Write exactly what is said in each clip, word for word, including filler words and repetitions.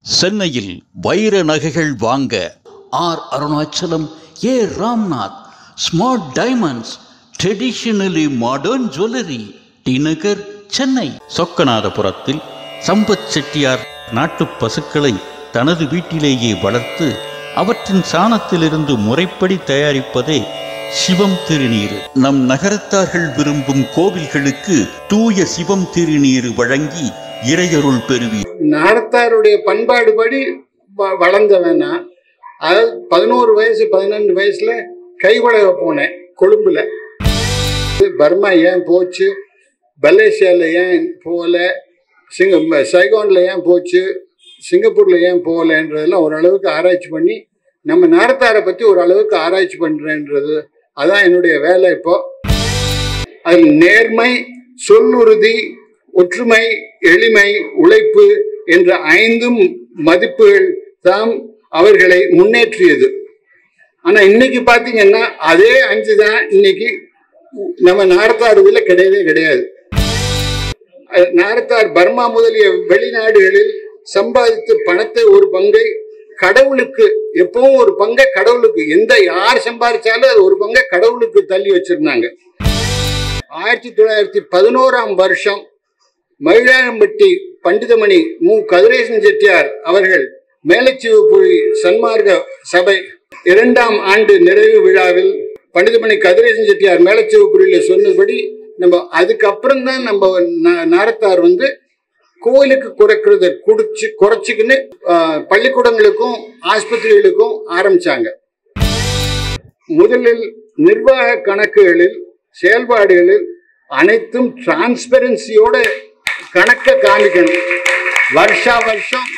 சென்னையில் வைர நகைகள் வாங்க R Arunachalam, A Ramnath, smart diamonds, traditionally modern jewellery, T Nagar, Chennai. சொக்கநாதபுரத்தில் சம்பத் செட்டியார் நாட்டு பசுக்களை தனது வீட்டிலேயே வளர்த்து அவற்றின் சாணத்திலிருந்து முறைப்படி தயாரிப்பதே சிவம் திருநீர். நம் நகரத்தார்கள் விரும்பும் கோவில்களுக்கு தூய சிவம் திருநீர் வழங்கி இறையருள் பெறுவீர். நாரத்தாருடைய பண்பாடு படி வளர்ந்தவனா, அதாவது பதினோரு வயசு பதினெண்டு வயசுல கைவழக போனேன் கொழும்புல. பர்மா ஏன் போச்சு, மலேசியாவில் ஏன் போகல, சிங்க சைகானில் ஏன் போச்சு, சிங்கப்பூரில் ஏன் போகலன்றதெல்லாம் ஓரளவுக்கு ஆராய்ச்சி பண்ணி நம்ம நாரத்தாரை பற்றி ஓரளவுக்கு ஆராய்ச்சி பண்ணுறேன்றது அதான் என்னுடைய வேலை. இப்போ அதில் நேர்மை, சொல்லுறுதி, ஒற்றுமை, எளிமை, உழைப்பு என்ற ஐந்தும் மதிப்புகள் தான் அவர்களை முன்னேற்றியது. ஆனா இன்னைக்கு பாத்தீங்கன்னா அதே அஞ்சு தான் இன்னைக்கு நம்ம நாரத்தார் இதுல கிடையவே கிடையாது. நாரத்தார் பர்மா முதலிய வெளிநாடுகளில் சம்பாதித்து பணத்தை ஒரு பங்கை கடவுளுக்கு, எப்பவும் ஒரு பங்கை கடவுளுக்கு, எந்த யார் சம்பாதிச்சாலும் அது ஒரு பங்கை கடவுளுக்கு தள்ளி வச்சிருந்தாங்க. ஆயிரத்தி தொள்ளாயிரத்தி பதினோராம் வருஷம் மயிலாம்பட்டி பண்டிதமணி மு கதிரேசன் செட்டியார் அவர்கள் மேலச்சிவப்புரி சன்மார்க்க சபை இரண்டாம் ஆண்டு நிறைவு விழாவில் பண்டிதமணி கதிரேசன் செட்டியார் மேலச்சிவப்புரியில் சொன்னபடி நம்ம அதுக்கப்புறம் தான் நம்ம நாரத்தார் வந்து கோயிலுக்கு குறைக்கிறத குடிச்சு குறைச்சிக்கின்னு பள்ளிக்கூடங்களுக்கும் ஆஸ்பத்திரிகளுக்கும் ஆரம்பிச்சாங்க. முதலில் நிர்வாக கணக்குகளில் செயல்பாடுகளில் அனைத்தும் டிரான்ஸ்பரன்சியோட கணக்க காமிக்கணும். வருஷா வருஷம்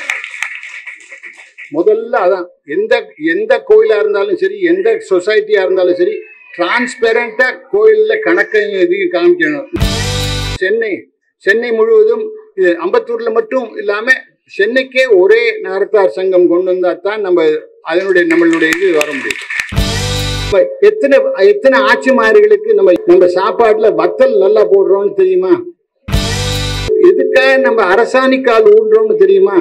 முதல்ல அதான் எந்த எந்த கோயிலா இருந்தாலும் சரி, எந்த சொசைட்டியா இருந்தாலும் சரி, டிரான்ஸ்பரண்டா கோயில்ல கணக்கையும் இதையும் காமிக்கணும். சென்னை சென்னை முழுவதும் இது அம்பத்தூர்ல மட்டும் இல்லாம சென்னைக்கே ஒரே நாரத்தார் சங்கம் கொண்டு வந்தா தான் நம்ம அதனுடைய நம்மளுடைய இது வர முடியும். எத்தனை எத்தனை ஆட்சிமார்களுக்கு நம்ம நம்ம சாப்பாட்டுல வத்தல் நல்லா போடுறோம்னு தெரியுமா? எதுக்காக நம்ம அரசாணிக்கால் ஊன்றோம்னு தெரியுமா?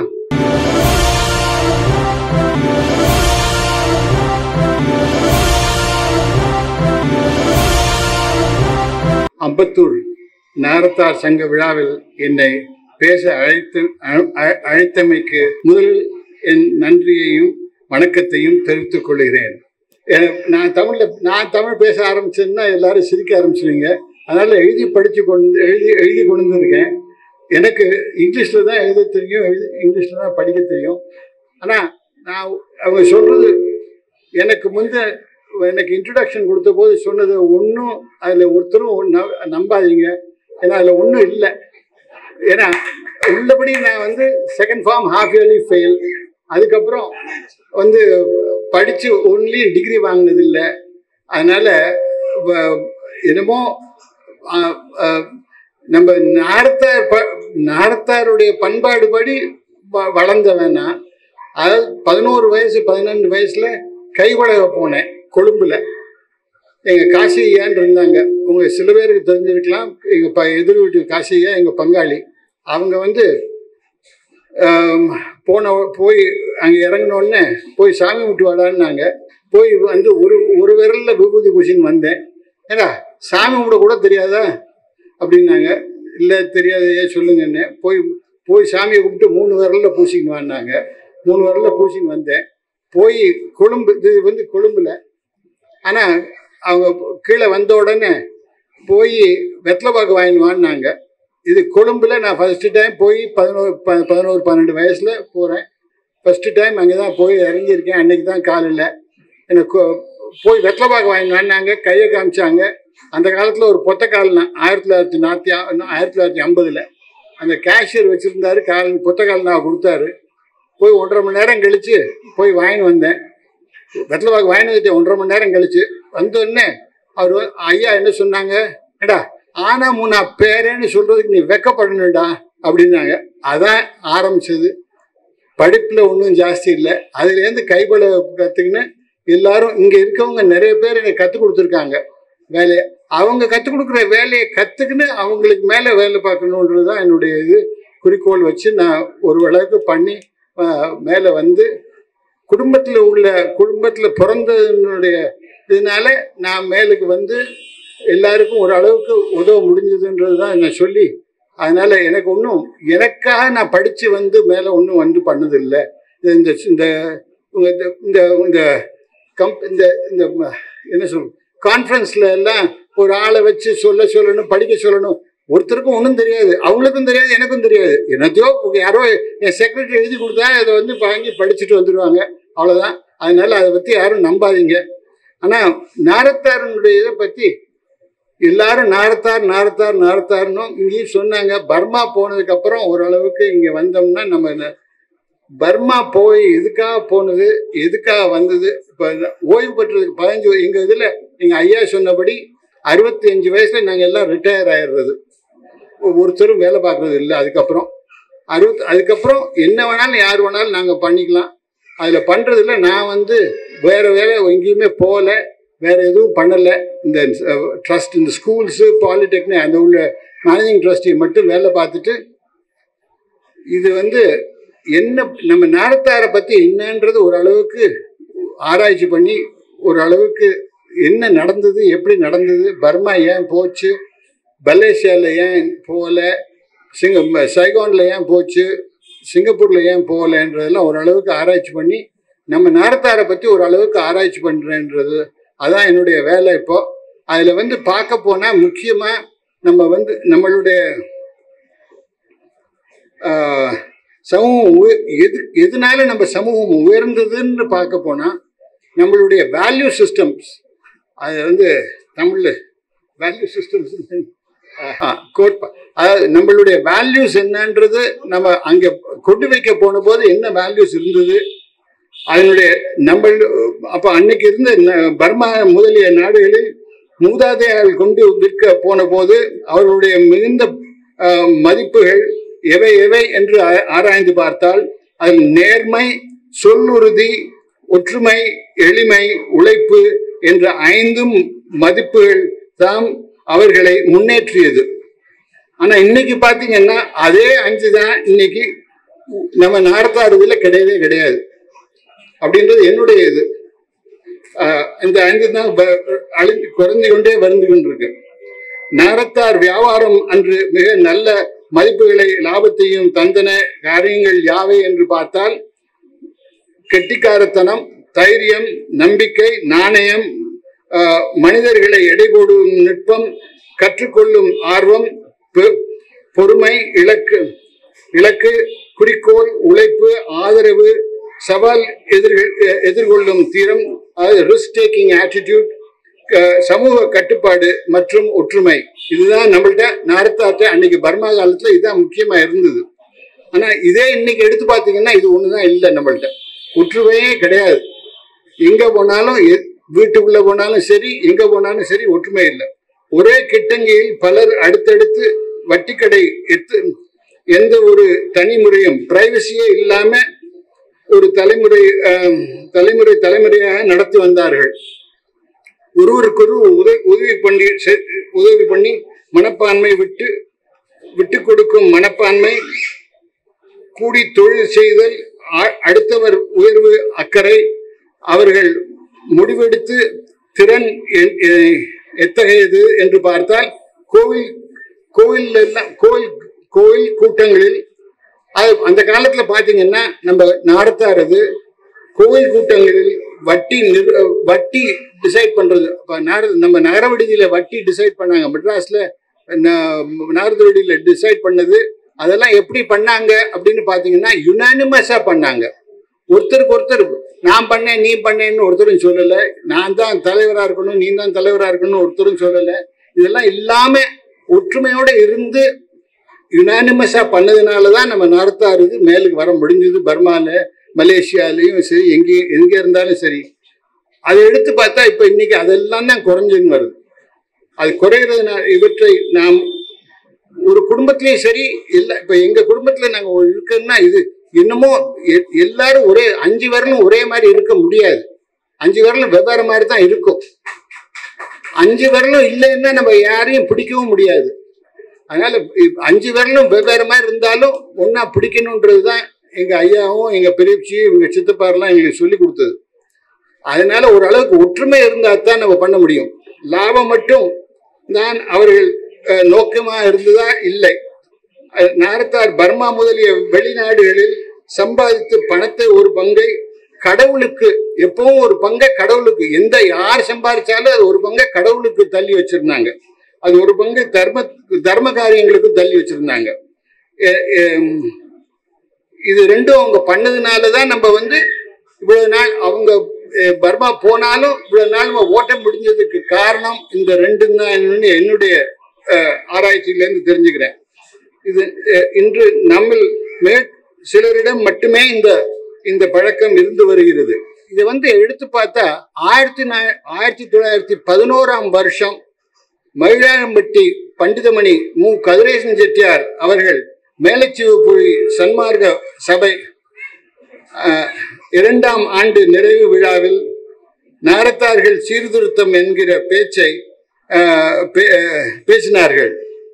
அம்பத்தூர் நாரத்தார் சங்க விழாவில் என்னை பேச அழைத்து அழைத்தமைக்கு முதலில் என் நன்றியையும் வணக்கத்தையும் தெரிவித்துக் கொள்கிறேன். நான் தமிழ்ல நான் தமிழ் பேச ஆரம்பிச்சேன்னா எல்லாரும் சிரிக்க ஆரம்பிச்சுவீங்க. அதனால எழுதி படிச்சு கொண்டு எழுதி எழுதி கொண்டு வந்திருக்கேன். எனக்கு இங்கிலீஷ்ல தான் எழுத தெரியும், எழுதி இங்கிலீஷ்ல தான் படிக்க தெரியும். ஆனா நான் அவங்க சொல்றது எனக்கு முந்த எனக்கு இன்ட்ரடக்ஷன் கொடுத்த போது சொன்னது ஒன்றும் அதில் ஒருத்தரும் நம்பாதீங்க, ஏன்னா அதில் ஒன்றும் இல்லை. ஏன்னா உள்ளபடி நான் வந்து second form half yearly fail, அதுக்கப்புறம் வந்து படித்து ஒன்லி டிகிரி வாங்கினது இல்லை. அதனால என்னமோ நம்ம நாரத்தார் ப நாரத்தாருடைய பண்பாடு படி வளர்ந்தவனா, அதாவது பதினோரு வயசு பதினெண்டு வயசுல கைவழக போனேன் கொழும்புல. எங்க காசி ஐயான்னு இருந்தாங்க, உங்க சில பேருக்கு தெரிஞ்சிருக்கலாம். எங்க ப எதிர் வீட்டு காசி ஐயா எங்க பங்காளி. அவங்க வந்து போன போய் அங்கே இறங்கினோடனே போய் சாமி விட்டு வாடான்னாங்க. போய் வந்து ஒரு ஒரு விரல்ல விபூதி பூசின்னு வந்தேன். ஏன்னா சாமி விட கூட தெரியாதா அப்படின்னாங்க. இல்லை தெரியாது, ஏன் சொல்லுங்கன்னு. போய் போய் சாமியை கூப்பிட்டு மூணு விரல்ல பூசின்னு வான்னாங்க. மூணு விரல்ல பூசின்னு வந்தேன். போய் கொழும்பு, இது வந்து கொழும்புல. ஆனால் அவங்க கீழே வந்த உடனே போய் வெத்தலைப்பாக்கு வாங்கின்னு வாங்கினாங்க. இது கொழும்புல நான் ஃபர்ஸ்ட் டைம் போய் பதினோரு ப பதினோரு பன்னெண்டு வயசில் போகிறேன். ஃபஸ்ட்டு டைம் அங்கே தான் போய் இறங்கியிருக்கேன். அன்றைக்கி தான் காலையில் எனக்கு போய் வெத்தலைப்பாக்கு வாங்கின்னு வாங்கினாங்க. கையை காமிச்சாங்க. அந்த காலத்தில் ஒரு பொத்த கால்னா ஆயிரத்தி தொள்ளாயிரத்தி நாற்பத்தி ஆயிரத்தி தொள்ளாயிரத்தி ஐம்பதில் அந்த கேஷியர் வச்சுருந்தாரு. கால் பொத்த கால் நான் கொடுத்தாரு. போய் ஒன்றரை மணி நேரம் கழித்து போய் வாங்கின்னு வந்தேன். வெத்தலைப்பாக்கு வாங்கி வந்துட்டேன். ஒன்றரை மணி நேரம் கழிச்சு வந்தோடனே அவர் ஐயா என்ன சொன்னாங்க, ஏடா ஆனா மூணா பேரேன்னு சொல்றதுக்கு நீ வெக்கப்படணும்டா அப்படின்னாங்க. அதான் ஆரம்பிச்சது. படிப்புல ஒன்றும் ஜாஸ்தி இல்லை. அதுலேருந்து கைப்பட கற்றுக்கின்னு எல்லாரும் இங்கே இருக்கவங்க நிறைய பேர் எனக்கு கற்றுக் கொடுத்துருக்காங்க வேலையை. அவங்க கற்றுக் கொடுக்குற வேலையை கற்றுக்கின்னு அவங்களுக்கு மேலே வேலை பார்க்கணுன்றது தான் என்னுடைய இது குறிக்கோள் வச்சு நான் ஒரு அளவுக்கு பண்ணி மேலே வந்து குடும்பத்தில் உள்ள குடும்பத்தில் பிறந்ததனுடைய இதனால நான் மேலுக்கு வந்து எல்லாருக்கும் ஒரு அளவுக்கு உதவ முடிஞ்சதுன்றது தான் நான் சொல்லி, அதனால எனக்கு ஒன்றும் எனக்காக நான் படித்து வந்து மேலே ஒன்றும் வந்து பண்ணதில்லை. இந்த இந்த இந்த இந்த கம் இந்த இந்த என்ன சொல் கான்ஃபரன்ஸில் எல்லாம் ஒரு ஆளை வச்சு சொல்ல சொல்லணும், படிக்க சொல்லணும். ஒருத்தருக்கும் ஒன்றும் தெரியாது, அவங்களுக்கும் தெரியாது, எனக்கும் தெரியாது. என்னத்தையோ யாரோ என் செக்ரட்டரி எழுதி கொடுத்தா அதை வந்து வாங்கி படிச்சுட்டு வந்துடுவாங்க, அவ்வளோதான். அதனால அதை பற்றி யாரும் நம்பாதீங்க. ஆனால் நாரத்தாரனுடைய இதை பற்றி எல்லாரும் நாரத்தார் நாரத்தார் நாரத்தார்னும் இங்கேயும் சொன்னாங்க. பர்மா போனதுக்கப்புறம் ஓரளவுக்கு இங்கே வந்தோம்னா நம்ம பர்மா போய் எதுக்காக போனது, எதுக்காக வந்தது, இப்போ ஓய்வு பெற்றதுக்கு பதினஞ்சு எங்கள் இதில் எங்கள் ஐயா சொன்னபடி அறுபத்தி அஞ்சு வயசில் நாங்கள் எல்லாம் ரிட்டையர் ஆயிடுறது, ஒருத்தரும் வேலை பார்க்குறது இல்லை. அதுக்கப்புறம் அறுபத்தி அதுக்கப்புறம் என்ன வேணாலும் யார் வேணாலும் நாங்கள் பண்ணிக்கலாம். அதில் பண்ணுறதில்ல. நான் வந்து வேறு வேலை எங்கேயுமே போகல, வேறு எதுவும் பண்ணலை. இந்த ட்ரஸ்ட், இந்த ஸ்கூல்ஸு, பாலிடெக்னிக் அந்த உள்ள மேனேஜிங் ட்ரஸ்டி மட்டும் வேலை பார்த்துட்டு, இது வந்து என்ன நம்ம நாரத்தாரை பற்றி என்னன்றது ஓரளவுக்கு ஆராய்ச்சி பண்ணி ஓரளவுக்கு என்ன நடந்தது, எப்படி நடந்தது, பர்மா ஏன் போச்சு, மலேசியாவில் ஏன் போகல, சிங்க சைகானில் ஏன் போச்சு, சிங்கப்பூரில் ஏன் போகலன்றதெல்லாம் ஓரளவுக்கு ஆராய்ச்சி பண்ணி நம்ம நாரத்தாரை பற்றி ஓரளவுக்கு ஆராய்ச்சி பண்ணுறேன்றது அதான் என்னுடைய வேலை. இப்போ அதில் வந்து பார்க்க போனால் முக்கியமாக நம்ம வந்து நம்மளுடைய சமூகம் எது எதனால நம்ம சமூகம் உயர்ந்ததுன்னு பார்க்க போனால் நம்மளுடைய வேல்யூ சிஸ்டம்ஸ், அது வந்து தமிழில் வேல்யூ சிஸ்டம்ஸ் கோட்பா, அதாவது நம்மளுடைய வேல்யூஸ் என்னன்றது நம்ம அங்கே கொண்டு வைக்க போன போது என்ன வேல்யூஸ் இருந்தது, அதனுடைய நம்ம அப்போ அன்னைக்கு இருந்த பர்மா முதலிய நாடுகளில் மூதாதையர்கள் கொண்டு விற்க போன போது அவர்களுடைய மிகுந்த மதிப்புகள் எவை எவை என்று ஆராய்ந்து பார்த்தால் அதில் நேர்மை, சொல்லுறுதி, ஒற்றுமை, எளிமை, உழைப்பு என்ற ஐந்தும் மதிப்புகள் தான் அவர்களை முன்னேற்றியது. ஆனா இன்னைக்கு பாத்தீங்கன்னா அதே அஞ்சு தான் இன்னைக்கு நம்ம நாரத்தார் இதுல கிடையவே கிடையாது அப்படின்றது என்னுடைய இது. இந்த அஞ்சு தான் அழிந்து குறைந்து கொண்டே வந்து கொண்டிருக்கு. நாரத்தார் வியாபாரம் அன்று மிக நல்ல மதிப்புகளை லாபத்தையும் தந்தன காரியங்கள் யாவை என்று பார்த்தால் கெட்டிக்காரத்தனம், தைரியம், நம்பிக்கை, நாணயம், மனிதர்களை எடை போடும் நுட்பம், கற்றுக்கொள்ளும் ஆர்வம், பொறுமை, இலக்கு இலக்கு குறிக்கோள், உழைப்பு, ஆதரவு, சவால் எதிர்கள் எதிர்கொள்ளும் தீரம், அதாவது ரிஸ்க் டேக்கிங் ஆட்டிடியூட், சமூக கட்டுப்பாடு மற்றும் ஒற்றுமை. இதுதான் நம்மள்ட்ட நாரத்தார்ட்ட அன்னைக்கு பர்மா காலத்துல இதுதான் முக்கியமா இருந்தது. ஆனா இதே இன்னைக்கு எடுத்து பார்த்தீங்கன்னா இது ஒண்ணுதான் இல்லை, நம்மள்ட்ட ஒற்றுமையே கிடையாது. எங்க போனாலும் வீட்டுக்குள்ள போனாலும் சரி, எங்க போனாலும் சரி ஒற்றுமை இல்லை. ஒரே கிட்டங்கியில் பலர் அடுத்தடுத்து வட்டிக்கடை எத்து எந்த ஒரு தனி முறையும் பிரைவசியே இல்லாம ஒரு தலைமுறை தலைமுறை தலைமுறையாக நடத்தி வந்தார்கள். ஒருவருக்கொரு உதவி உதவி பண்ணி உதவி பண்ணி மனப்பான்மை, விட்டு விட்டு கொடுக்கும் மனப்பான்மை, கூடி தொழில் செய்தல், அடுத்தவர் உயர்வு அக்கறை, அவர்கள் முடிவெடுத்து திறன் எத்தகையது என்று பார்த்தால் கோவில் கோவில் எல்லாம் கோவில் கோவில் கூட்டங்களில் அது அந்த காலத்துல பாத்தீங்கன்னா நம்ம நாரத்தாரது கோவில் கூட்டங்களில் வட்டி வட்டி டிசைட் பண்றது. நம்ம நகர விடுதியில வட்டி டிசைட் பண்ணாங்க, மெட்ராஸ்ல நாரத விடுதியில டிசைட் பண்ணது. அதெல்லாம் எப்படி பண்ணாங்க அப்படின்னு பாத்தீங்கன்னா யுனானிமஸா பண்ணாங்க. ஒருத்தருக்கு ஒருத்தர் நான் பண்ணேன் நீ பண்ணேன்னு ஒருத்தரும் சொல்லலை, நான் தான் தலைவராக இருக்கணும் நீ தான் தலைவராக இருக்கணும்னு ஒருத்தரும் சொல்லலை. இதெல்லாம் இல்லாம ஒற்றுமையோட இருந்து யுனானிமஸா பண்ணதுனாலதான் நம்ம நாரத்தாருக்கு மேலுக்கு வர முடிஞ்சது. பர்மால, மலேசியாலையும் சரி, எங்கே எங்க இருந்தாலும் சரி. அதை எடுத்து பார்த்தா இப்ப இன்னைக்கு அதெல்லாம் தான் குறைஞ்சுன்னு வருது. அது குறைகிறதுனால இவற்றை நாம் ஒரு குடும்பத்திலையும் சரி இல்லை, இப்ப எங்க குடும்பத்துல நாங்க இருக்கோம்னா இது என்னமோ எல்லாரும் ஒரே அஞ்சு விரலும் ஒரே மாதிரி இருக்க முடியாது. அஞ்சு விரலும் வெவ்வேறு மாதிரி தான் இருக்கும். அஞ்சு விரலும் இல்லைன்னா நம்ம யாரையும் பிடிக்கவும் முடியாது. அதனால அஞ்சு விரலும் வெவ்வேறு மாதிரி இருந்தாலும் ஒன்னா பிடிக்கணும்ன்றதுதான் எங்க ஐயாவும் எங்க பெரியச்சியும் எங்க சித்தப்பாரெல்லாம் எங்களுக்கு சொல்லி கொடுத்தது. அதனால ஓரளவுக்கு ஒற்றுமை இருந்தா தான் நம்ம பண்ண முடியும். லாபம் மட்டும் தான் அவர்கள் நோக்கமா இருந்ததா இல்லை. நாரத்தார் பர்மா முதலிய வெளிநாடுகளில் சம்பாதித்து பணத்தை ஒரு பங்கை கடவுளுக்கு, எப்பவும் ஒரு பங்கை கடவுளுக்கு, எந்த யார் சம்பாதிச்சாலும் அது ஒரு பங்கை கடவுளுக்கு தள்ளி வச்சிருந்தாங்க. அது ஒரு பங்கு தர்ம தர்ம காரியங்களுக்கு தள்ளி வச்சிருந்தாங்க. இது ரெண்டும் அவங்க பண்ணதுனாலதான் நம்ம வந்து இவ்வளவு நாள் அவங்க பர்மா போனாலும் இவ்வளவு நாள் நம்ம ஓட்ட முடிஞ்சதுக்கு காரணம் இந்த ரெண்டு தான் என்னுடைய ஆராய்ச்சியிலேருந்து தெரிஞ்சுக்கிறேன். இது இன்று நம்ம மேல் சிலரிடம் மட்டுமே இந்த இந்த பழக்கம் இருந்து வருகிறது. இதை வந்து எடுத்து பார்த்தா ஆயிரத்தி ஆயிரத்தி தொள்ளாயிரத்தி பதினோராம் வருஷம் மயிலாம்பட்டி பண்டிதமணி மு கதிரேசன் செட்டியார் அவர்கள் மேலச்சிவப்புழி சன்மார்க்க சபை இரண்டாம் ஆண்டு நிறைவு விழாவில் நாரத்தார்கள் சீர்திருத்தம் என்கிற பேச்சை பேசினார்கள்.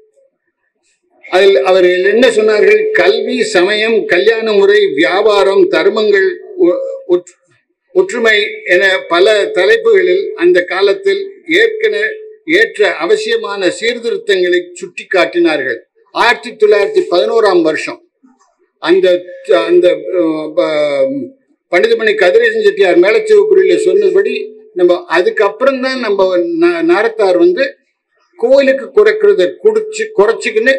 அதில் அவர்கள் என்ன சொன்னார்கள்? கல்வி, சமயம், கல்யாண முறை, வியாபாரம், தர்மங்கள், ஒற்றுமை என பல தலைப்புகளில் அந்த காலத்தில் ஏற்கனவே ஏற்ற அவசியமான சீர்திருத்தங்களை சுட்டி காட்டினார்கள். ஆயிரத்தி தொள்ளாயிரத்தி பதினோராம் வருஷம் அந்த அந்த பண்டிதமணி கதிரேசன் செட்டியார் மேலச்சிவப்புரியில சொன்னபடி நம்ம அதுக்கப்புறம் தான் நம்ம நாரத்தார் வந்து கோயிலுக்கு குறைக்கிறத குடிச்சு குறைச்சிக்கின்னு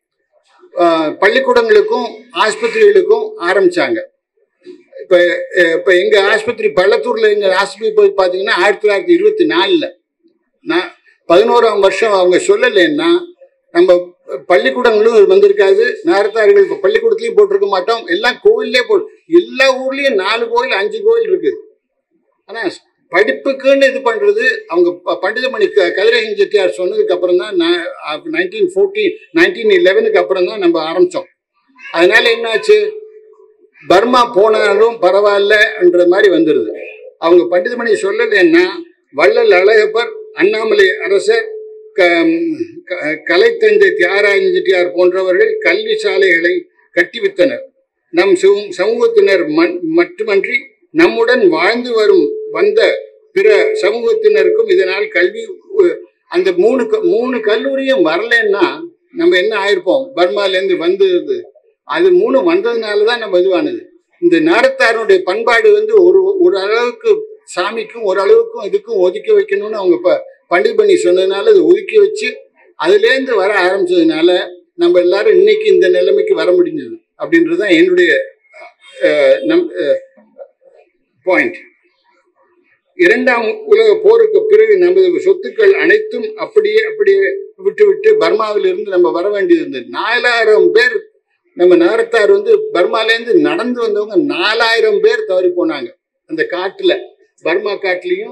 பள்ளிக்கூடங்களுக்கும் ஆஸ்பத்திரிகளுக்கும் ஆரம்பிச்சாங்க. இப்ப இப்ப எங்க ஆஸ்பத்திரி பள்ளத்தூர்ல எங்க ஆஸ்பத்திரி போய் பாத்தீங்கன்னா ஆயிரத்தி தொள்ளாயிரத்தி இருபத்தி நாலுல நான் பதினோராம் வருஷம் அவங்க சொல்லலைன்னா நம்ம பள்ளிக்கூடங்களும் வந்திருக்காது. நாரத்தார்கள் இப்ப பள்ளிக்கூடத்துலயும் போட்டிருக்க மாட்டோம். எல்லாம் கோயிலே போ எல்லா ஊர்லயும் நாலு கோயில் அஞ்சு கோயில் இருக்கு. ஆனா படிப்புக்குன்னு இது பண்றது அவங்க பண்டிதமணி கதிரேசன் செட்டியார் சொன்னதுக்கு அப்புறம் தான் நைன்டீன் ஃபோர்டீன் நைன்டீன் இலெவனுக்கு அப்புறம் தான் நம்ம ஆரம்பிச்சோம். அதனால என்னாச்சு, பர்மா போனாலும் பரவாயில்லன்ற மாதிரி வந்துருது. அவங்க பண்டிதமணி சொல்லலைன்னா வள்ளல் அழகப்பர், அண்ணாமலை அரசர், கலைத்தந்தை தியாகராஜன் செட்டியார் போன்றவர்கள் கல்வி சாலைகளை கட்டிவித்தனர். நம் சமூகத்தினர் மட்டுமன்றி நம்முடன் வாழ்ந்து வரும் வந்த பிற சமூகத்தினருக்கும் இதனால் கல்வி அந்த மூணு மூணு கல்லூரியும் வரலன்னா நம்ம என்ன ஆயிருப்போம்? பர்மாலேருந்து வந்தது அது மூணு வந்ததுனாலதான் நம்ம இதுவானது. இந்த நாரத்தாருடைய பண்பாடு வந்து ஒரு ஒரு அளவுக்கு சாமிக்கும் ஒரு அளவுக்கும் இதுக்கும் ஒதுக்கி வைக்கணும்னு அவங்க இப்ப பண்டிதமணி சொன்னதுனால அது ஒதுக்கி வச்சு அதுலேருந்து வர ஆரம்பிச்சதுனால நம்ம எல்லாரும் இன்னைக்கு இந்த நிலைமைக்கு வர முடிஞ்சது அப்படின்றதுதான் என்னுடைய நம் பாயிண்ட். இரண்டாம் உலக போருக்கு பிறகு நமது சொத்துக்கள் அனைத்தும் அப்படியே அப்படியே விட்டு விட்டு பர்மாவில் இருந்து நம்ம வர வேண்டியது இருந்தது. நாலாயிரம் பேர் நம்ம நாரத்தார் வந்து பர்மாலேருந்து நடந்து வந்தவங்க நாலாயிரம் பேர் தவறி போனாங்க. அந்த காட்டுல பர்மா காட்டுலையும்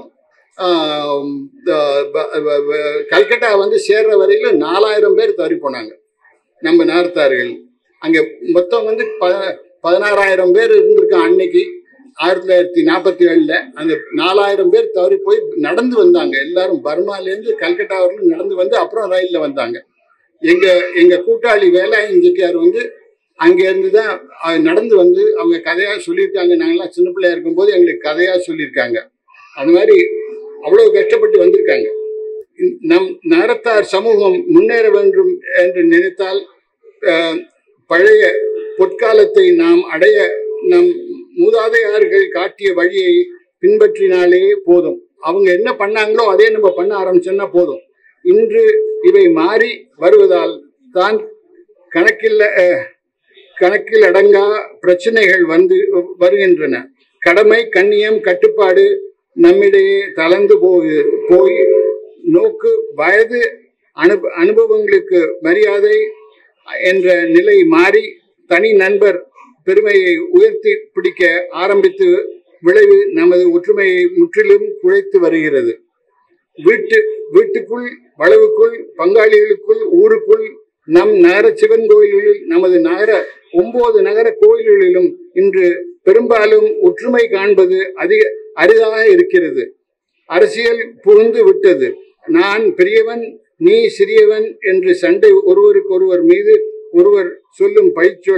கல்கட்டா வந்து சேர்ற வரையிலும் நாலாயிரம் பேர் தவறி போனாங்க நம்ம நாரத்தார்கள். அங்க மொத்தம் வந்து ப பதினாறாயிரம் பேர் இருந்திருக்கான் அன்னைக்கு ஆயிரத்தி தொள்ளாயிரத்தி நாற்பத்தி ஏழுல. அந்த நாலாயிரம் பேர் தவறி போய் நடந்து வந்தாங்க. எல்லாரும் பர்மாலேருந்து கல்கட்டா வரையிலும் நடந்து வந்து அப்புறம் ரயில்ல வந்தாங்க. எங்க எங்க கூட்டாளி வேலாயுதம் செட்டியார் வந்து அங்க இருந்துதான் நடந்து வந்து அவங்க கதையா சொல்லியிருக்காங்க. நாங்கெல்லாம் சின்ன பிள்ளையா இருக்கும்போது எங்களுக்கு கதையா சொல்லியிருக்காங்க. அது மாதிரி அவ்வளவு கஷ்டப்பட்டு வந்திருக்காங்க. நம் நாரத்தார் சமூகம் முன்னேற வேண்டும் என்று நினைத்தால் பழைய பொற்காலத்தை நாம் அடைய நம் மூதாதையார்கள் காட்டிய வழியை பின்பற்றினாலே போதும். அவங்க என்ன பண்ணாங்களோ அதே நம்ம பண்ண ஆரம்பிச்சோம்னா போதும். இன்று இவை மாறி வருவதால் தான் கணக்கில் கணக்கில் அடங்கா பிரச்சனைகள் வந்து வருகின்றன. கடமை, கண்ணியம், கட்டுப்பாடு நம்மிடையே தளர்ந்து போய் போய் நோக்கு, வயது, அனு அனுபவங்களுக்கு மரியாதை என்ற நிலை மாறி தனி நண்பர் பெருமையை உயர்த்தி பிடிக்க ஆரம்பித்து விளைவு நமது ஒற்றுமையை முற்றிலும் குலைத்து வருகிறது. வீட்டு வீட்டுக்குள், வளவுக்குள், பங்காளிகளுக்குள், ஊருக்குள், நம் நகர சிவன் கோயில்களில், நமது நகர ஒன்பது நகர கோயில்களிலும் இன்று பெரும்பாலும் ஒற்றுமை காண்பது அதிக அரிதாக இருக்கிறது. அரசியல் புகுந்து விட்டது. நான் பெரியவன், நீ சிறியவன் என்று சண்டை, ஒருவருக்கு ஒருவர் மீது ஒருவர் சொல்லும் பழிச்சொல்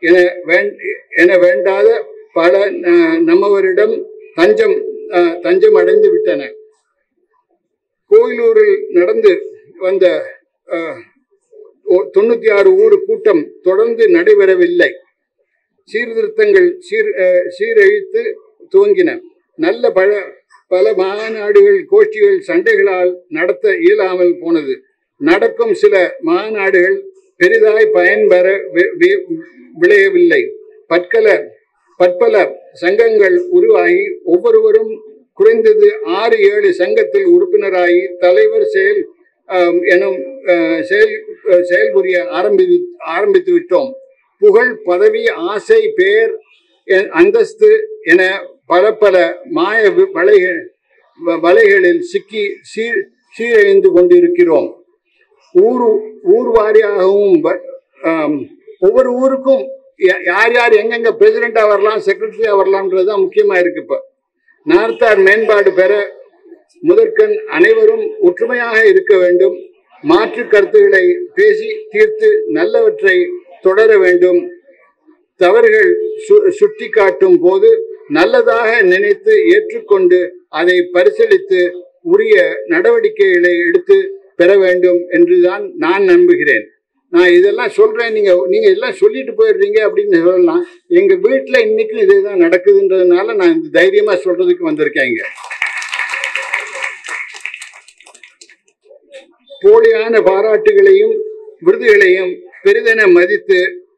என என வேண்டாத பல நம்மவரிடம் தஞ்சம் தஞ்சம் அடைந்து விட்டன. கோயிலூரில் நடந்து வந்த தொண்ணூத்தி ஆறு ஊர் கூட்டம் தொடர்ந்து நடைபெறவில்லை. சீர்திருத்தங்கள் சீர் சீரழித்து துவங்கின. நல்ல பல பல மாநாடுகள் கோஷ்டிகள் சண்டைகளால் நடத்த இயலாமல் போனது. நடக்கும் சில மாநாடுகள் பெரிதாய் பயன்பெற விளையவில்லை. பற்கல பற்பல சங்கங்கள் உருவாகி ஒவ்வொருவரும் குறைந்தது ஆறு ஏழு சங்கத்தில் உறுப்பினராகி தலைவர் செயல் எனும் செயல் செயல்புரிய ஆரம்பி ஆரம்பித்து விட்டோம். புகழ், பதவி, ஆசை, பேர், அந்தஸ்து என பல பல மாய வலைகள் வலைகளில் சிக்கி சீர் சீரழிந்து கொண்டிருக்கிறோம். ஊர் ஊர் வாரியாகவும் ஒவ்வொரு ஊருக்கும் யார் யார் எங்கெங்க பிரசிடெண்டா வரலாம், செக்ரட்டரியா வரலாம்ன்றதுதான் முக்கியமா இருக்கு. இப்ப நார்த்தார் மேம்பாடு பெற முதற்கண் அனைவரும் ஒற்றுமையாக இருக்க வேண்டும். மாற்று கருத்துக்களை பேசி தீர்த்து நல்லவற்றை தொடர வேண்டும். தவறுகள் சுட்டி காட்டும் போது நல்லதாக நினைத்து ஏற்றுக்கொண்டு அதை பரிசீலித்து உரிய நடவடிக்கைகளை எடுத்து பெற வேண்டும் என்றுதான் நான் நம்புகிறேன். நான் இதெல்லாம் சொல்றேன், நீங்க நீங்க எல்லாம் சொல்லிட்டு போயிடுறீங்க அப்படின்னு சொல்லலாம். எங்க வீட்டுல இன்னைக்கும் இதுதான் நடக்குதுன்றதுனால நான் இந்த தைரியமா சொல்றதுக்கு வந்திருக்கேன். போலியான பாராட்டுகளையும் விருதுகளையும் பெரிதென மதித்து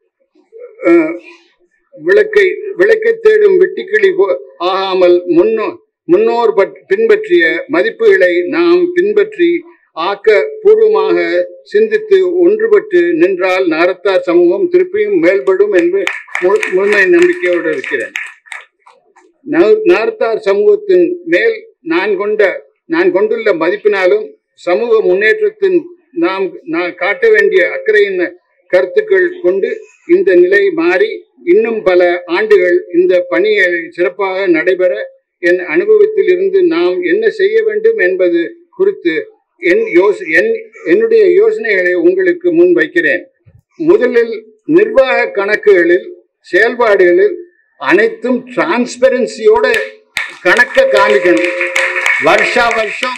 விளக்கை விளக்கை தேடும் வெட்டிக்கிளி ஆகாமல் முன்னோ முன்னோர் பின்பற்றிய மதிப்புகளை நாம் பின்பற்றி ஆக்க பூர்வமாக சிந்தித்து ஒன்றுபட்டு நின்றால் நாரத்தார் சமூகம் திருப்பியும் மேல்படும் என்று முழுமை நம்பிக்கையோடு இருக்கிறேன். நாரத்தார் சமூகத்தின் மேல் நான் கொண்ட நான் கொண்டுள்ள மதிப்பினாலும் சமூக முன்னேற்றத்தின் நாம் நான் காட்ட வேண்டிய அக்கறையின் கருத்துக்கள் கொண்டு இந்த நிலை மாறி இன்னும் பல ஆண்டுகள் இந்த பணிகள் சிறப்பாக நடைபெற என் அனுபவத்தில் இருந்து நாம் என்ன செய்ய வேண்டும் என்பது குறித்து என் யோச என் என்னுடைய யோசனைகளை உங்களுக்கு முன் வைக்கிறேன். முதலில் நிர்வாக கணக்குகளில் செயல்பாடுகளில் அனைத்தும் டிரான்ஸ்பரன்சியோட கணக்க காமிக்கணும். வருஷா வருஷம்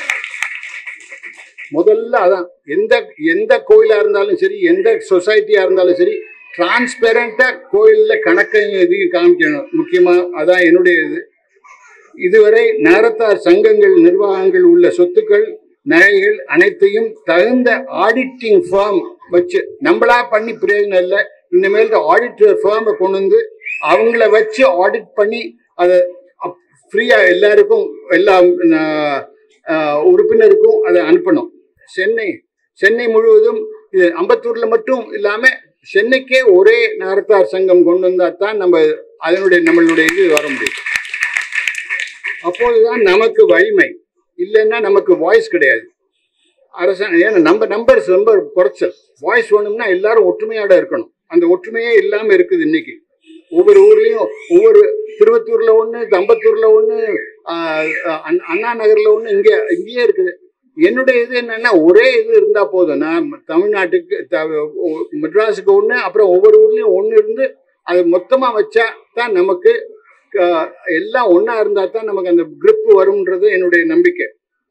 முதல்ல அதான் எந்த எந்த கோயிலா இருந்தாலும் சரி, எந்த சொசைட்டியா இருந்தாலும் சரி, டிரான்ஸ்பெரண்டா கோயில்ல கணக்கையும் எதையும் காமிக்கணும். முக்கியமா அதான் என்னுடைய இது. இதுவரை நாரத்தார் சங்கங்கள் நிர்வாகங்கள் உள்ள சொத்துக்கள் நகைகள் அனைத்தையும் தகுந்த ஆடிட்டிங் ஃபார்ம் வச்சு நம்மளா பண்ணி பிரயோஜனம் இல்லை. இனிமேல் ஆடிட்டர் ஃபார்மை கொண்டு வந்து அவங்கள வச்சு ஆடிட் பண்ணி அதை ஃப்ரீயா எல்லாருக்கும் எல்லா உறுப்பினருக்கும் அதை அனுப்பணும். சென்னை சென்னை முழுவதும் இது அம்பத்தூர்ல மட்டும் இல்லாம சென்னைக்கே ஒரே நாரத்தார் சங்கம் கொண்டு வந்தா தான் நம்ம அதனுடைய நம்மளுடைய இது வர முடியும். அப்போதுதான் நமக்கு வலிமை. இல்லைன்னா நமக்கு வாய்ஸ் கிடையாது. அரசாங்கம் ஏன்னா நம்ம நம்பர்ஸ் ரொம்ப குறைச்சல். வாய்ஸ் வேணும்னா எல்லாரும் ஒற்றுமையோட இருக்கணும். அந்த ஒற்றுமையே இல்லாம இருக்குது இன்னைக்கு. ஒவ்வொரு ஊர்லயும் ஒவ்வொரு திருவத்தூர்ல ஒண்ணு, தம்பத்தூர்ல ஒண்ணு, அண்ணா நகர்ல ஒண்ணு, இங்க இங்கேயே இருக்குது. என்னுடைய இது என்னன்னா ஒரே இது இருந்தா போதும். நான் தமிழ்நாட்டுக்கு மெட்ராஸுக்கு ஒண்ணு, அப்புறம் ஒவ்வொரு ஊர்லயும் ஒண்ணு இருந்து அது மொத்தமா வச்சா தான் நமக்கு எல்லாம் ஒன்னா இருந்தா தான் நமக்கு அந்த கிரிப் வரும்ன்றது என்னுடைய நம்பிக்கை.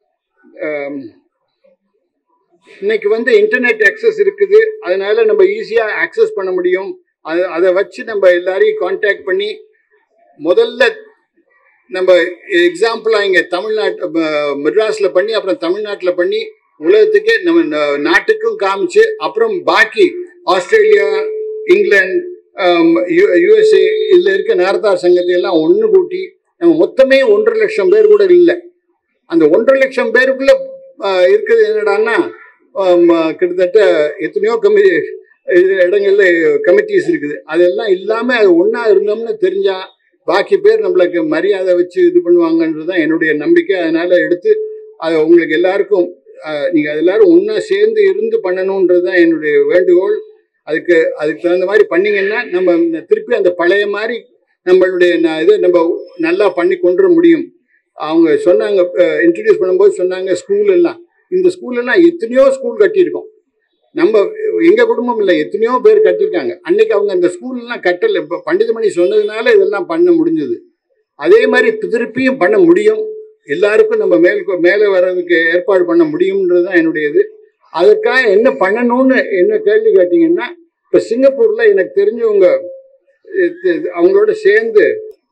இன்னைக்கு வந்து இன்டர்நெட் ஆக்சஸ் இருக்குது. அதனால நம்ம ஈஸியா ஆக்சஸ் பண்ண முடியும். அது அதை வச்சு நம்ம எல்லாரையும் கான்டாக்ட் பண்ணி முதல்ல நம்ம எக்ஸாம்பிளா இங்க தமிழ்நாட்டு மெட்ராஸ்ல பண்ணி அப்புறம் தமிழ்நாட்டுல பண்ணி உலகத்துக்கே நம்ம நாட்டுக்கும் காமிச்சு அப்புறம் பாக்கி ஆஸ்திரேலியா, இங்கிலாந்து, யுஎஸ்ஏ இதுல இருக்க நாரத்தார் சங்கத்தை எல்லாம் ஒன்று கூட்டி நம்ம மொத்தமே ஒன்றரை லட்சம் பேர் கூட இல்லை. அந்த ஒன்றரை லட்சம் பேருக்குள்ள இருக்குது என்னடான்னா கிட்டத்தட்ட எத்தனையோ கமி இடங்கள்ல கமிட்டிஸ் இருக்குது. அதெல்லாம் இல்லாம அது ஒன்னா இருந்தோம்னு தெரிஞ்சா பாக்கி பேர் நம்மளுக்கு மரியாதை வச்சு இது பண்ணுவாங்கன்றதுதான் என்னுடைய நம்பிக்கை. அதனால எடுத்து அது உங்களுக்கு எல்லாருக்கும் நீங்க எல்லாரும் ஒன்னா சேர்ந்து இருந்து பண்ணணும்ன்றதுதான் என்னுடைய வேண்டுகோள். அதுக்கு அதுக்கு தகுந்த மாதிரி பண்ணீங்கன்னா நம்ம திருப்பி அந்த பழைய மாதிரி நம்மளுடைய இது நம்ம நல்லா பண்ணி கொண்டு முடியும். அவங்க சொன்னாங்க, இன்ட்ரடியூஸ் பண்ணும்போது சொன்னாங்க ஸ்கூல் எல்லாம். இந்த ஸ்கூல் எல்லாம் எத்தனையோ ஸ்கூல் கட்டியிருக்கோம். நம்ம எங்க குடும்பம் இல்லை, எத்தனையோ பேர் கட்டிருக்காங்க. அன்னைக்கு அவங்க அந்த ஸ்கூல்லாம் கட்டல. இப்போ பண்டிதமணி சொன்னதுனால இதெல்லாம் பண்ண முடிஞ்சது. அதே மாதிரி திருப்பியும் பண்ண முடியும். எல்லாருக்கும் நம்ம மேல் மேலே வர்றதுக்கு ஏற்பாடு பண்ண முடியும்ன்றது தான் என்னுடைய இது. அதற்காக என்ன பண்ணணும்னு என்ன கேள்வி கேட்டீங்கன்னா, இப்போ சிங்கப்பூர்ல எனக்கு தெரிஞ்சவங்க அவங்களோட சேர்ந்து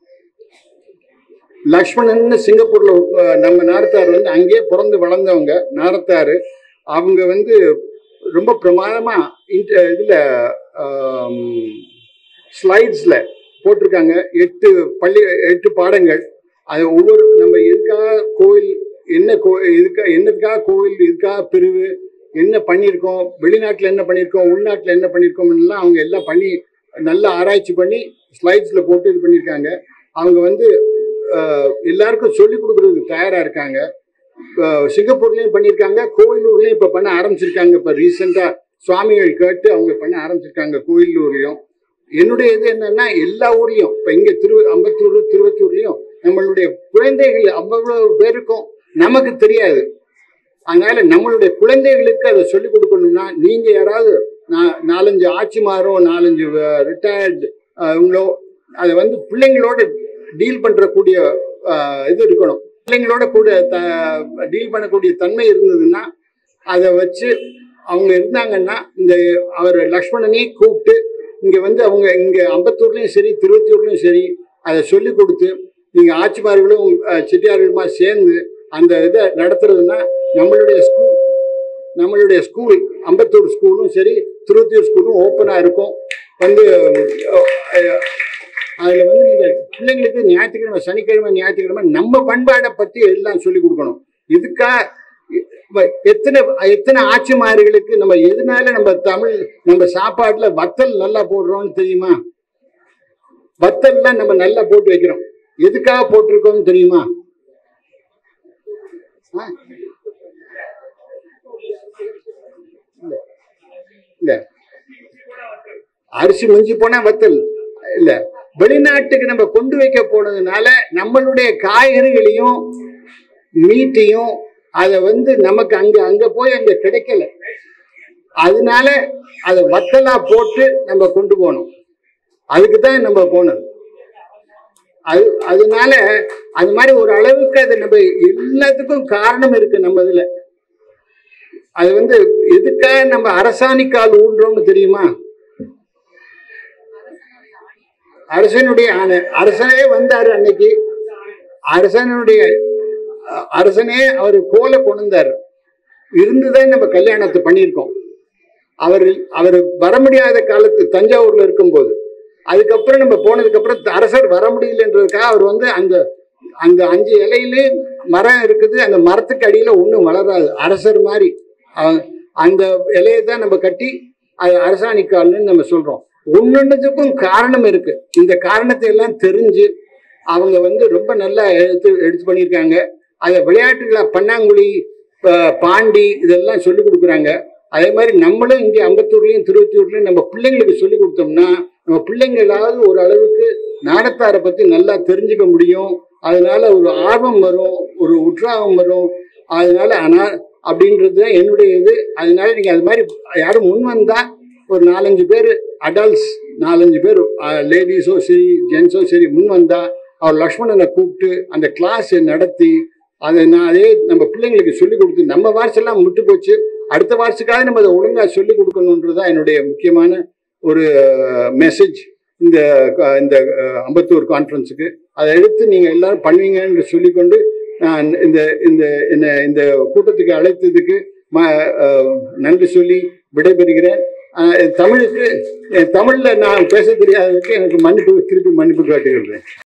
லக்ஷ்மணன் சிங்கப்பூர்ல நம்ம நாரத்தார் வந்து அங்கேயே பிறந்து வளர்ந்தவங்க நாரத்தாரு. அவங்க வந்து ரொம்ப பிரமாதமா இதுல ஸ்லைட்ஸ்ல போட்டிருக்காங்க எட்டு பள்ளி எட்டு பாடங்கள். அது ஒவ்வொரு நம்ம எதுக்காக கோவில் என்ன கோ இதுக்காக என்னதுக்காக கோவில் இதுக்காக பிரிவு என்ன பண்ணியிருக்கோம், வெளிநாட்டில் என்ன பண்ணியிருக்கோம், உள்நாட்டில் என்ன பண்ணியிருக்கோம்லாம் அவங்க எல்லாம் பண்ணி நல்லா ஆராய்ச்சி பண்ணி ஸ்லைட்ஸில் போட்டு இது பண்ணியிருக்காங்க. அவங்க வந்து எல்லாருக்கும் சொல்லிக் கொடுக்குறதுக்கு தயாராக இருக்காங்க. சிங்கப்பூர்லேயும் பண்ணியிருக்காங்க, கோயிலூர்லேயும் இப்போ பண்ண ஆரம்பிச்சிருக்காங்க. இப்போ ரீசெண்டாக சுவாமிகள் கேட்டு அவங்க பண்ண ஆரம்பிச்சிருக்காங்க கோயிலூர்லேயும். என்னுடைய இது என்னன்னா எல்லா ஊர்லேயும் இப்போ இங்கே திரு அம்பத்தூர் திருவத்தூர்லேயும் நம்மளுடைய குழந்தைகள் அவ்வளவு பேருக்கும் நமக்கு தெரியாது. அதனால நம்மளுடைய குழந்தைகளுக்கு அதை சொல்லிக் கொடுக்கணும்னா நீங்க யாராவது நாலஞ்சு ஆட்சிமாரோ நாலஞ்சு ரிட்டையர்டு இவங்களோ அதை வந்து பிள்ளைங்களோட டீல் பண்றக்கூடிய இது இருக்கணும். பிள்ளைங்களோட கூட த டீல் பண்ணக்கூடிய தன்மை இருந்ததுன்னா அதை வச்சு அவங்க இருந்தாங்கன்னா இந்த அவர் லக்ஷ்மணனே கூப்பிட்டு இங்க வந்து அவங்க இங்க அம்பத்தூர்லயும் சரி திருவத்தூர்லயும் சரி அதை சொல்லி கொடுத்து நீங்க ஆட்சிமார்களும் செட்டியார்களுமா சேர்ந்து அந்த இதை நடத்துறதுன்னா நம்மளுடைய ஸ்கூல் நம்மளுடைய ஸ்கூல் அம்பத்தூர் ஸ்கூலும் சரி திருவத்தூர் ஸ்கூலும் ஓப்பனா இருக்கும். வந்து அதுல வந்து நீங்க பிள்ளைங்களுக்கு ஞாயிற்றுக்கிழமை சனிக்கிழமை ஞாயிற்றுக்கிழமை நம்ம பண்பாடை பத்தி எல்லாம் சொல்லி கொடுக்கணும். இதுக்கா எத்தனை எத்தனை ஆட்சிமார்களுக்கு நம்ம எதனால நம்ம தமிழ் நம்ம சாப்பாட்டுல வத்தல் நல்லா போடுறோம்னு தெரியுமா? வத்தல்லாம் நம்ம நல்லா போட்டு வைக்கிறோம், எதுக்காக போட்டிருக்கோம்னு தெரியுமா? இல்ல அரிசி மிஞ்சி போனா வத்தல் இல்ல, வெளிநாட்டுக்கு நம்ம கொண்டு வைக்க போனதுனால நம்மளுடைய காய்கறிகளையும் மீட்டையும் அதை வந்து நமக்கு அங்க அங்க போய் அங்க கிடைக்கல, அதனால அதை வத்தலா போட்டு நம்ம கொண்டு போனோம். அதுக்குதான் நம்ம போனது. அது அதனால அது மாதிரி ஒரு அளவுக்கு அது நம்ம எல்லாத்துக்கும் காரணம் இருக்கு நம்ம இதுல. அது வந்து எதுக்காக நம்ம அரசாணிக்கால் ஊன்றோம்னு தெரியுமா? அரசனுடைய ஆணை அரசனே வந்தாரு அன்னைக்கு. அரசனுடைய அரசனே அவர் கோலை கொண்டாரு இருந்துதான் நம்ம கல்யாணத்தை பண்ணியிருக்கோம். அவர் அவர் வர முடியாத காலத்து தஞ்சாவூர்ல இருக்கும்போது அதுக்கப்புறம் நம்ம போனதுக்கு அப்புறம் அரசர் வர முடியலன்றதுக்காக அவர் வந்து அந்த அந்த அஞ்சு இலையிலே மரம் இருக்குது, அந்த மரத்துக்கு அடியில ஒண்ணும் வளராது அரசர் மாதிரி அந்த இலையை தான் நம்ம கட்டி அது அரசாணிக்கால்னு நம்ம சொல்றோம். ஒன்னொன்னுக்கும் காரணம் இருக்கு. இந்த காரணத்தை எல்லாம் தெரிஞ்சு அவங்க வந்து ரொம்ப நல்லா எடுத்து எடுத்து பண்ணியிருக்காங்க. அதை விளையாட்டுகளை பன்னாங்குழி பாண்டி இதெல்லாம் சொல்லி கொடுக்குறாங்க. அதே மாதிரி நம்மளும் இங்கே அம்பத்தூர்லயும் திருவத்தூர்லயும் நம்ம பிள்ளைங்களுக்கு சொல்லி கொடுத்தோம்னா நம்ம பிள்ளைங்களாவது ஒரு அளவுக்கு நாடத்தாரை பத்தி நல்லா தெரிஞ்சுக்க முடியும். அதனால ஒரு ஆர்வம் வரும், ஒரு உற்சாகம் வரும். அதனால ஆனா அப்படின்றது தான் என்னுடைய இது. அதனால நீங்க அது மாதிரி யாரும் முன் வந்தா ஒரு நாலஞ்சு பேர் அடல்ட்ஸ் நாலஞ்சு பேர் லேடிஸோ சரி ஜென்ஸோ சரி முன் வந்தா அவர் லக்ஷ்மணனை கூப்பிட்டு அந்த கிளாஸ் நடத்தி அதை நான் அதே நம்ம பிள்ளைங்களுக்கு சொல்லி கொடுத்து நம்ம வாட்செல்லாம் விட்டு போச்சு, அடுத்த வாட்சுக்காக நம்ம அதை ஒழுங்கா சொல்லி கொடுக்கணுன்றதுதான் என்னுடைய முக்கியமான ஒரு மெசேஜ் இந்த இந்த அம்பத்தூர் கான்ஃபரன்ஸுக்கு. அதை எடுத்து நீங்க எல்லாரும் பண்ணுவீங்கன்னு சொல்லிக்கொண்டு நான் இந்த இந்த இந்த கூட்டத்துக்கு அழைத்ததுக்கு நன்றி சொல்லி விடைபெறுகிறேன். தமிழுக்கு தமிழ்ல நான் பேச தெரியாததுக்கு எனக்கு மன்னிப்பு திருப்பி மன்னிப்பு காட்டுகிறேன்.